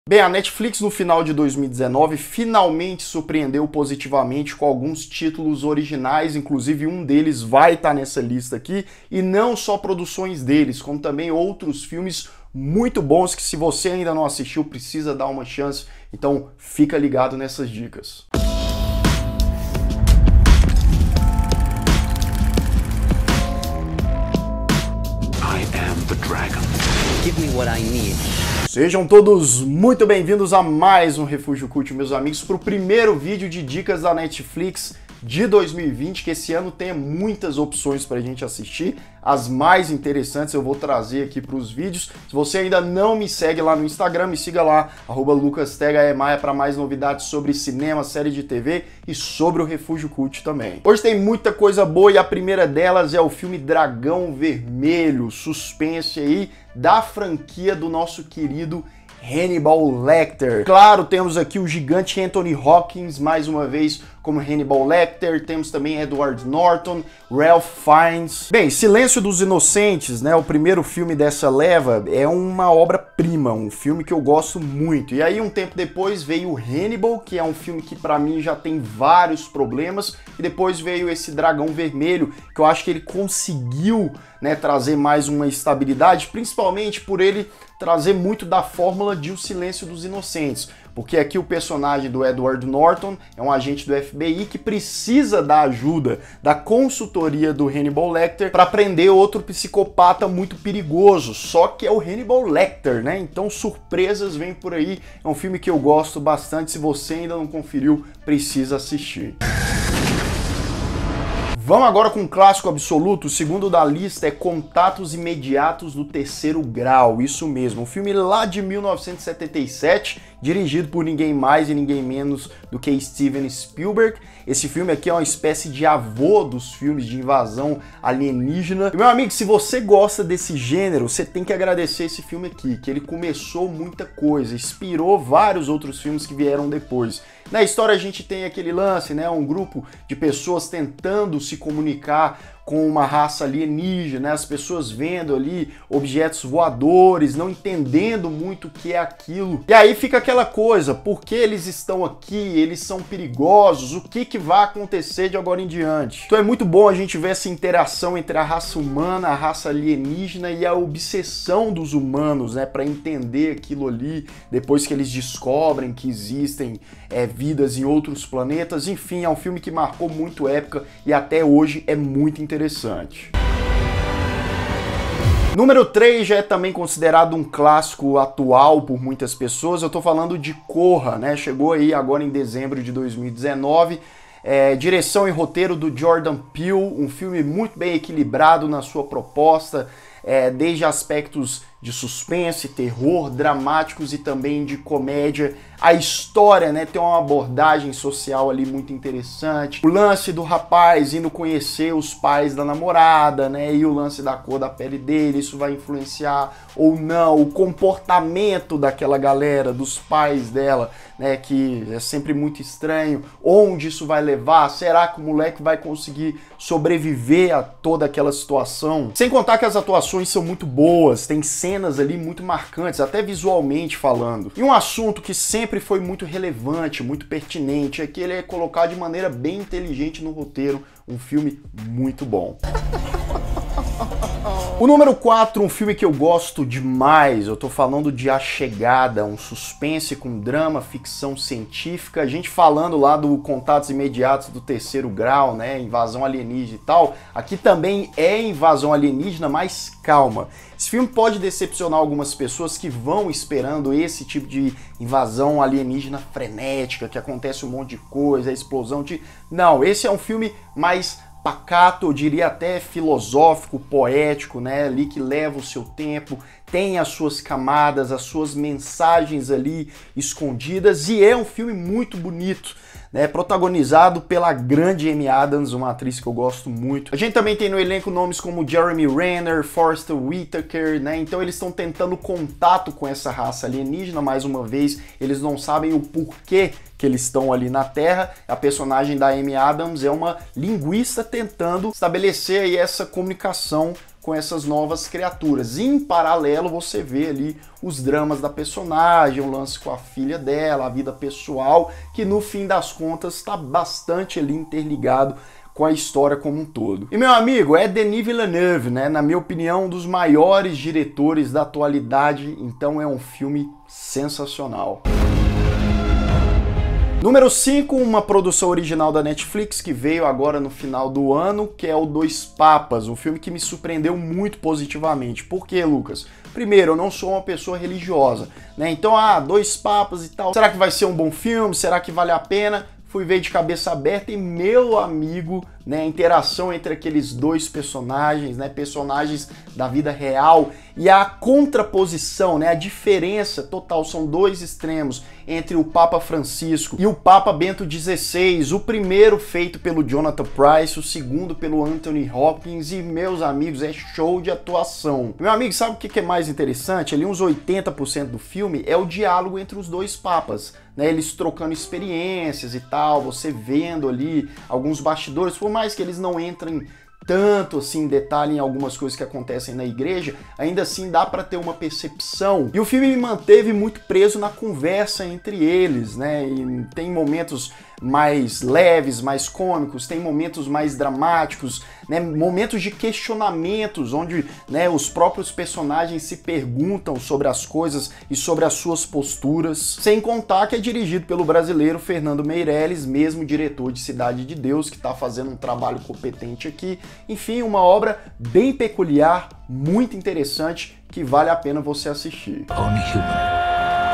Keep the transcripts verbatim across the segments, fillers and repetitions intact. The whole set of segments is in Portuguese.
Bem, a Netflix no final de dois mil e dezenove finalmente surpreendeu positivamente com alguns títulos originais, inclusive um deles vai estar nessa lista aqui, e não só produções deles, como também outros filmes muito bons que, se você ainda não assistiu, precisa dar uma chance. Então fica ligado nessas dicas. I am the dragon. Give me what I need. Sejam todos muito bem-vindos a mais um Refúgio Cult, meus amigos, para o primeiro vídeo de dicas da Netflix de dois mil e vinte, que esse ano tem muitas opções para a gente assistir, as mais interessantes eu vou trazer aqui para os vídeos. Se você ainda não me segue lá no Instagram, me siga lá, arroba lucastgaemaia, para mais novidades sobre cinema, série de T V e sobre o Refúgio Cult também. Hoje tem muita coisa boa e a primeira delas é o filme Dragão Vermelho, suspense aí da franquia do nosso querido Hannibal Lecter. Claro, temos aqui o gigante Anthony Hopkins, mais uma vez, como Hannibal Lecter. Temos também Edward Norton, Ralph Fiennes. Bem, Silêncio dos Inocentes, né, o primeiro filme dessa leva, é uma obra-prima, um filme que eu gosto muito. E aí, um tempo depois, veio o Hannibal, que é um filme que pra mim já tem vários problemas. E depois veio esse Dragão Vermelho, que eu acho que ele conseguiu, né, trazer mais uma estabilidade, principalmente por ele trazer muito da fórmula de O Silêncio dos Inocentes, porque aqui o personagem do Edward Norton é um agente do F B I que precisa da ajuda da consultoria do Hannibal Lecter para prender outro psicopata muito perigoso, só que é o Hannibal Lecter, né? Então surpresas vêm por aí, é um filme que eu gosto bastante, se você ainda não conferiu, precisa assistir. Vamos agora com um clássico absoluto. O segundo da lista é Contatos Imediatos do Terceiro Grau, isso mesmo, um filme lá de mil novecentos e setenta e sete, dirigido por ninguém mais e ninguém menos do que Steven Spielberg. Esse filme aqui é uma espécie de avô dos filmes de invasão alienígena. E, meu amigo, se você gosta desse gênero, você tem que agradecer esse filme aqui, que ele começou muita coisa, inspirou vários outros filmes que vieram depois. Na história a gente tem aquele lance, né, um grupo de pessoas tentando se comunicar com uma raça alienígena, né? As pessoas vendo ali objetos voadores, não entendendo muito o que é aquilo. E aí fica aquela coisa, por que eles estão aqui? Eles são perigosos? O que que vai acontecer de agora em diante? Então é muito bom a gente ver essa interação entre a raça humana, a raça alienígena e a obsessão dos humanos, né, para entender aquilo ali, depois que eles descobrem que existem é, vidas em outros planetas. Enfim, é um filme que marcou muito época e até hoje é muito interessante. Interessante. Número três já é também considerado um clássico atual por muitas pessoas. Eu tô falando de Corra, né? Chegou aí agora em dezembro de dois mil e dezenove. É, direção e roteiro do Jordan Peele, um filme muito bem equilibrado na sua proposta, é, desde aspectos de suspense, terror, dramáticos e também de comédia. A história, né, tem uma abordagem social ali muito interessante. O lance do rapaz indo conhecer os pais da namorada, né, e o lance da cor da pele dele, isso vai influenciar ou não. O comportamento daquela galera, dos pais dela, né, que é sempre muito estranho. Onde isso vai levar? Será que o moleque vai conseguir sobreviver a toda aquela situação? Sem contar que as atuações são muito boas, tem cenas ali muito marcantes, até visualmente falando. E um assunto que sempre foi muito relevante, muito pertinente, é que ele é colocado de maneira bem inteligente no roteiro, um filme muito bom. O número quatro, um filme que eu gosto demais, eu tô falando de A Chegada, um suspense com drama, ficção científica, a gente falando lá do Contatos Imediatos do Terceiro Grau, né, invasão alienígena e tal, aqui também é invasão alienígena, mas calma. Esse filme pode decepcionar algumas pessoas que vão esperando esse tipo de invasão alienígena frenética, que acontece um monte de coisa, explosão de... Não, esse é um filme mais pacato, eu diria até filosófico, poético, né, ali que leva o seu tempo, tem as suas camadas, as suas mensagens ali escondidas, e é um filme muito bonito, né, protagonizado pela grande Amy Adams, uma atriz que eu gosto muito. A gente também tem no elenco nomes como Jeremy Renner, Forest Whitaker, né, então eles estão tentando contato com essa raça alienígena, mais uma vez, eles não sabem o porquê que eles estão ali na Terra. A personagem da Amy Adams é uma linguista tentando estabelecer aí essa comunicação com essas novas criaturas. E, em paralelo, você vê ali os dramas da personagem, o lance com a filha dela, a vida pessoal, que no fim das contas está bastante ali interligado com a história como um todo. E, meu amigo, é Denis Villeneuve, né? Na minha opinião, um dos maiores diretores da atualidade, então é um filme sensacional. Número cinco, uma produção original da Netflix que veio agora no final do ano, que é o Dois Papas, um filme que me surpreendeu muito positivamente. Por quê, Lucas? Primeiro, eu não sou uma pessoa religiosa, né? Então, ah, Dois Papas e tal. Será que vai ser um bom filme? Será que vale a pena? Fui ver de cabeça aberta e, meu amigo, né, a interação entre aqueles dois personagens, né, personagens da vida real e a contraposição, né, a diferença total, são dois extremos entre o Papa Francisco e o Papa Bento dezesseis, o primeiro feito pelo Jonathan Pryce, o segundo pelo Anthony Hopkins, e, meus amigos, é show de atuação. Meu amigo, sabe o que é mais interessante? Ali uns oitenta por cento do filme é o diálogo entre os dois papas, né, eles trocando experiências e tal, você vendo ali alguns bastidores, por mais que eles não entrem tanto assim em detalhe em algumas coisas que acontecem na igreja, ainda assim dá para ter uma percepção. E o filme me manteve muito preso na conversa entre eles, né? E tem momentos mais leves, mais cômicos, tem momentos mais dramáticos, né? Momentos de questionamentos, onde, né, os próprios personagens se perguntam sobre as coisas e sobre as suas posturas. Sem contar que é dirigido pelo brasileiro Fernando Meirelles, mesmo diretor de Cidade de Deus, que está fazendo um trabalho competente aqui. Enfim, uma obra bem peculiar, muito interessante, que vale a pena você assistir. Only human.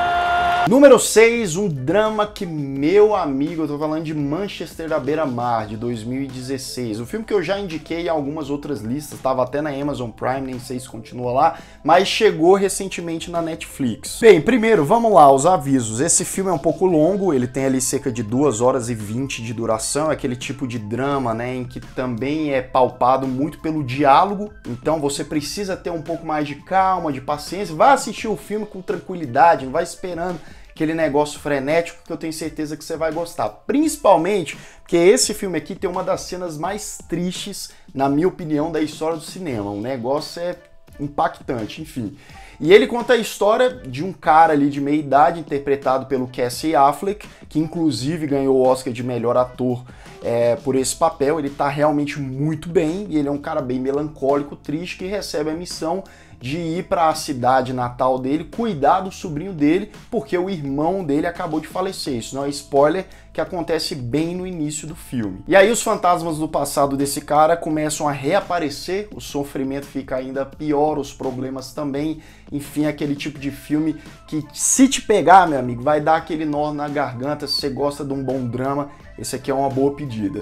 Número seis, um drama que, meu amigo, eu tô falando de Manchester à beira-mar, de dois mil e dezesseis. Um filme que eu já indiquei em algumas outras listas, tava até na Amazon Prime, nem sei se continua lá, mas chegou recentemente na Netflix. Bem, primeiro, vamos lá, os avisos. Esse filme é um pouco longo, ele tem ali cerca de duas horas e vinte de duração, é aquele tipo de drama, né, em que também é palpado muito pelo diálogo, então você precisa ter um pouco mais de calma, de paciência, vai assistir o filme com tranquilidade, não vai esperando aquele negócio frenético, que eu tenho certeza que você vai gostar. Principalmente porque esse filme aqui tem uma das cenas mais tristes, na minha opinião, da história do cinema. O negócio é impactante, enfim. E ele conta a história de um cara ali de meia idade, interpretado pelo Casey Affleck, que inclusive ganhou o Oscar de melhor ator é, por esse papel. Ele tá realmente muito bem, e ele é um cara bem melancólico, triste, que recebe a missão de ir para a cidade natal dele, cuidar do sobrinho dele, porque o irmão dele acabou de falecer. Isso não é spoiler, que acontece bem no início do filme. E aí os fantasmas do passado desse cara começam a reaparecer, o sofrimento fica ainda pior, os problemas também, enfim, aquele tipo de filme que, se te pegar, meu amigo, vai dar aquele nó na garganta. Se você gosta de um bom drama, esse aqui é uma boa pedida.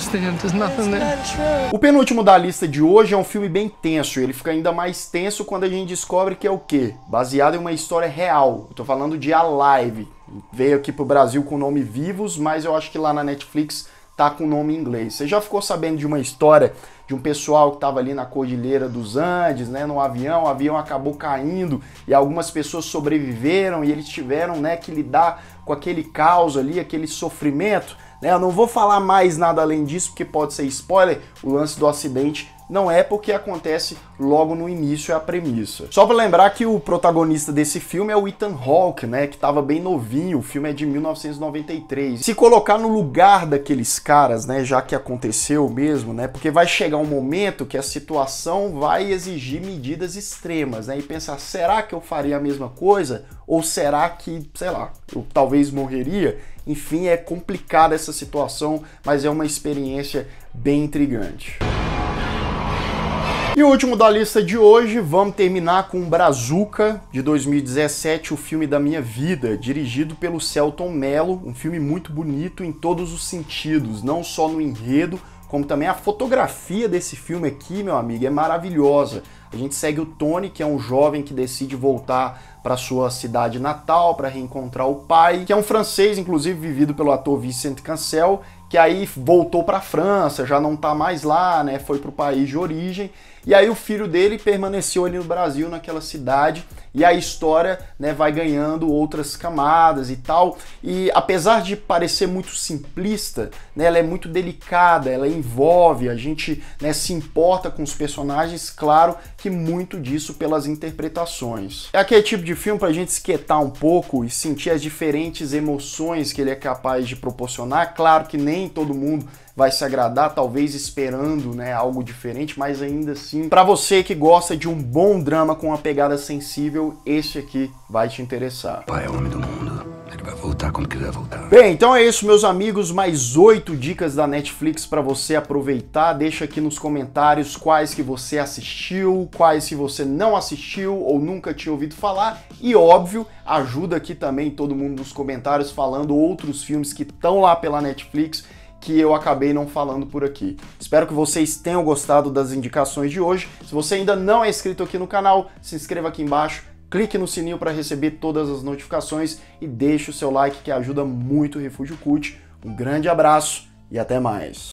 O penúltimo da lista de hoje é um filme bem tenso. Ele fica ainda mais tenso quando a gente descobre que é o quê? Baseado em uma história real. Eu tô falando de Alive. Veio aqui pro Brasil com o nome Vivos, mas eu acho que lá na Netflix tá com o nome em inglês. Você já ficou sabendo de uma história de um pessoal que estava ali na Cordilheira dos Andes, né, no avião, o avião acabou caindo e algumas pessoas sobreviveram e eles tiveram, né, que lidar com aquele caos ali, aquele sofrimento, né? Eu não vou falar mais nada além disso, porque pode ser spoiler, o lance do acidente não é, porque acontece logo no início, é a premissa. Só para lembrar que o protagonista desse filme é o Ethan Hawke, né, que tava bem novinho, o filme é de mil novecentos e noventa e três. Se colocar no lugar daqueles caras, né, já que aconteceu mesmo, né, porque vai chegar um momento que a situação vai exigir medidas extremas, né, e pensar, será que eu faria a mesma coisa? Ou será que, sei lá, eu talvez morreria? Enfim, é complicada essa situação, mas é uma experiência bem intrigante. E o último da lista de hoje, vamos terminar com Brazuca, de dois mil e dezessete, o filme da minha vida, dirigido pelo Selton Mello, um filme muito bonito em todos os sentidos, não só no enredo, como também a fotografia desse filme aqui, meu amigo, é maravilhosa. A gente segue o Tony, que é um jovem que decide voltar para sua cidade natal para reencontrar o pai, que é um francês, inclusive vivido pelo ator Vincent Cassel, que aí voltou para a França, já não tá mais lá, né? Foi pro país de origem. E aí o filho dele permaneceu ali no Brasil, naquela cidade, e a história, né, vai ganhando outras camadas e tal. E apesar de parecer muito simplista, né, ela é muito delicada, ela envolve, a gente, né, se importa com os personagens, claro que muito disso pelas interpretações. É aquele tipo de filme pra gente esquentar um pouco e sentir as diferentes emoções que ele é capaz de proporcionar. Claro que nem todo mundo vai se agradar, talvez esperando, né, algo diferente, mas ainda assim, para você que gosta de um bom drama com uma pegada sensível, esse aqui vai te interessar. Pai é o homem do mundo. Ele vai voltar quando quiser voltar. Bem, então é isso, meus amigos, mais oito dicas da Netflix para você aproveitar. Deixa aqui nos comentários quais que você assistiu, quais que você não assistiu ou nunca tinha ouvido falar. E óbvio, ajuda aqui também todo mundo nos comentários falando outros filmes que estão lá pela Netflix que eu acabei não falando por aqui. Espero que vocês tenham gostado das indicações de hoje. Se você ainda não é inscrito aqui no canal, se inscreva aqui embaixo, clique no sininho para receber todas as notificações e deixe o seu like que ajuda muito o Refúgio Cult. Um grande abraço e até mais!